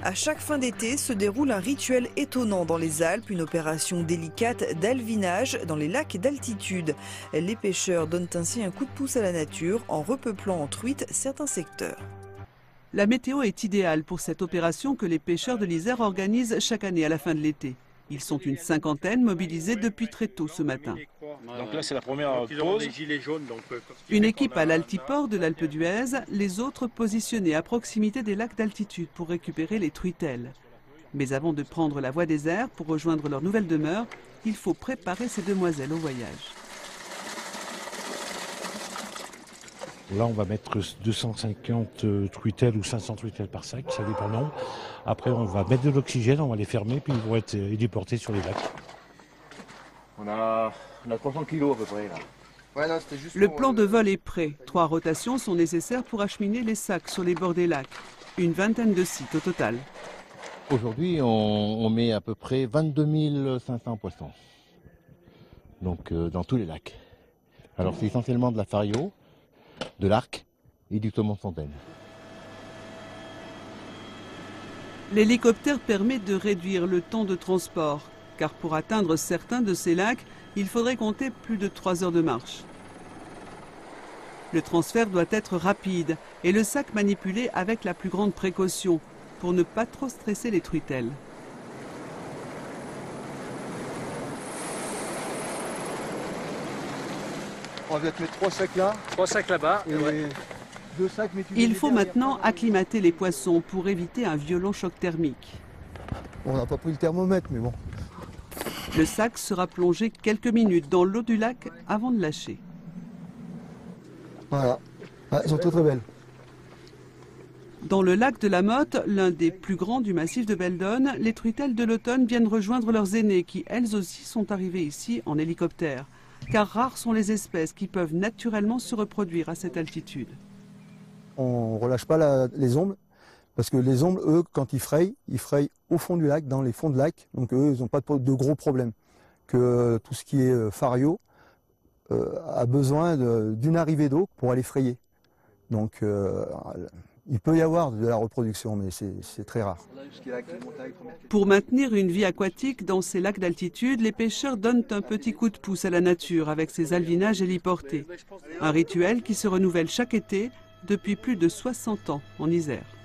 À chaque fin d'été se déroule un rituel étonnant dans les Alpes, une opération délicate d'alvinage dans les lacs d'altitude. Les pêcheurs donnent ainsi un coup de pouce à la nature en repeuplant en truites certains secteurs. La météo est idéale pour cette opération que les pêcheurs de l'Isère organisent chaque année à la fin de l'été. Ils sont une cinquantaine mobilisés depuis très tôt ce matin. Donc là, c'est la première pause. Une équipe à l'altiport de l'Alpe d'Huez, les autres positionnés à proximité des lacs d'altitude pour récupérer les truitelles. Mais avant de prendre la voie des airs pour rejoindre leur nouvelle demeure, il faut préparer ces demoiselles au voyage. Là, on va mettre 250 truitelles ou 500 truitelles par sac, ça dépend du nombre. Après, on va mettre de l'oxygène, on va les fermer, puis ils vont être héliportés sur les lacs. On a 300 kilos à peu près là. Ouais, non, le plan de vol est prêt. 3 rotations sont nécessaires pour acheminer les sacs sur les bords des lacs. Une vingtaine de sites au total. Aujourd'hui, on met à peu près 22 500 poissons. Donc, dans tous les lacs. Alors, c'est essentiellement de la fario, de l'arc et du saumon fontaine. L'hélicoptère permet de réduire le temps de transport, car pour atteindre certains de ces lacs, il faudrait compter plus de 3 heures de marche. Le transfert doit être rapide et le sac manipulé avec la plus grande précaution pour ne pas trop stresser les truitelles. On va te mettre 3 sacs là. 3 sacs là-bas. Et ouais. 2 sacs, mais tu Il faut maintenant acclimater les poissons pour éviter un violent choc thermique. On n'a pas pris le thermomètre, mais bon. Le sac sera plongé quelques minutes dans l'eau du lac avant de lâcher. Voilà. Ah, elles sont très très belles. Dans le lac de la Motte, l'un des plus grands du massif de Beldonne, les truitelles de l'automne viennent rejoindre leurs aînées qui, elles aussi, sont arrivées ici en hélicoptère. Car rares sont les espèces qui peuvent naturellement se reproduire à cette altitude. On ne relâche pas les ombres, parce que les ombres, eux, quand ils frayent au fond du lac, dans les fonds de lac. Donc eux, ils n'ont pas de gros problèmes. Que tout ce qui est fario a besoin d'une arrivée d'eau pour aller frayer. Donc il peut y avoir de la reproduction, mais c'est très rare. Pour maintenir une vie aquatique dans ces lacs d'altitude, les pêcheurs donnent un petit coup de pouce à la nature avec ces alvinages héliportés. Un rituel qui se renouvelle chaque été depuis plus de 60 ans en Isère.